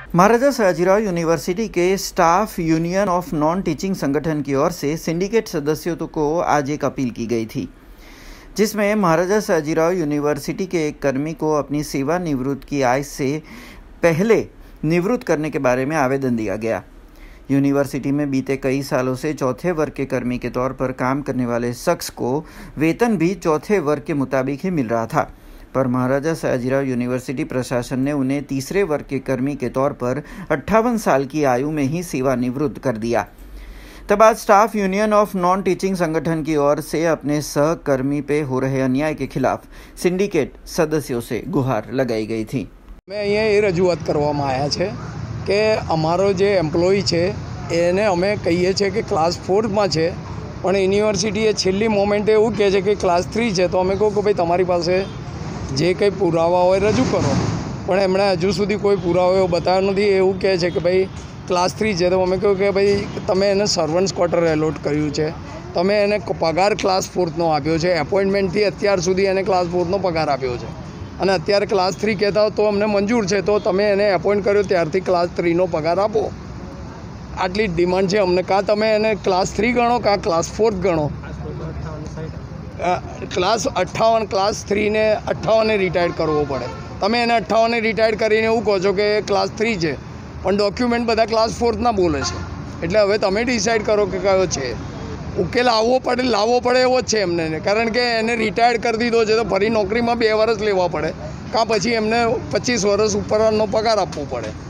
महाराजा Sayajirao university के staff union of non teaching संगठन की ओर से सिंडिकेट सदस्यों को आज एक अपील की गई थी, जिसमें महाराजा सयाजीराव यूनिवर्सिटी के एक कर्मी को अपनी सेवानिवृत्त की आय से पहले निवृत्त करने के बारे में आवेदन दिया गया। यूनिवर्सिटी में बीते कई सालों से चौथे वर्ग के कर्मी के तौर पर काम करने वाले शख्स को वेतन भी चौथे वर्ग के मुताबिक ही मिल रहा था, पर महाराजा सयाजीराव यूनिवर्सिटी प्रशासन ने उन्हें तीसरे वर्ग के कर्मी के तौर पर 58 साल की आयु में ही सेवानिवृत्त कर दिया। तब आज staff union of non teaching संगठन की ओर से अपने सहकर्मी पे हो रहे अन्याय के खिलाफ सिंडिकेट सदस्यों से गुहार लगाई गई थी। मैं अहींया ए रजूआत करवामां आव्या छे के अमारो जे एम्प्लॉई छे एने अमे कहीए छे कि क्लास 4 में छे, पण यूनिवर्सिटीए छेल्ली मोमेंटे एवुं कहे छे कि क्लास 3 छे। तो अमे कहूँ कि भाई तमारी पासे जे कंई पुरावा होय रजू करो, पण एमणे हजू सुधी कोई पुरावो एवो बताव्यो नथी। एवुं कहे छे कि भाई क्लास 3 छे। तो अमे कहूँ कि भाई तमे एने सर्वन्ट्स क्वार्टर एलोट कर्युं छे, तमे एने पगार क्लास 4 नो आप्यो छे, एपॉइंटमेंटथी अत्यार सुधी एने क्लास 4 नो पगार आप्यो छे અને અત્યારે ક્લાસ 3 કહેતા હો તો અમને મંજૂર છે, તો તમે એને એપોઇન્ટ કર્યો ત્યારથી ક્લાસ 3 નો પગાર આપો। આટલી ડિમાન્ડ છે અમને। કાં તમે એને ક્લાસ 3 ગણો કાં ક્લાસ 4 ગણો। ક્લાસ 58 ક્લાસ 3 ને 58 ને રિટાયર્ડ કરવો પડે। તમે એને 58 ને રિટાયર્ડ કરીને એવું કહો છો કે ક્લાસ 3 છે, પણ ડોક્યુમેન્ટ બધા ક્લાસ 4 ના બોલે છે। એટલે હવે તમે ડિસાઇડ કરો કે કયો છે। ઉકેલ લાવવો પડે એવો જ છે એમને, કારણ કે એને રિટાયર્ડ કરી દીધો છે તો ફરી નોકરીમાં 2 વર્ષ લેવા પડે, કાં પછી એમને 25 વર્ષ ઉપરનો પગાર આપવો પડે।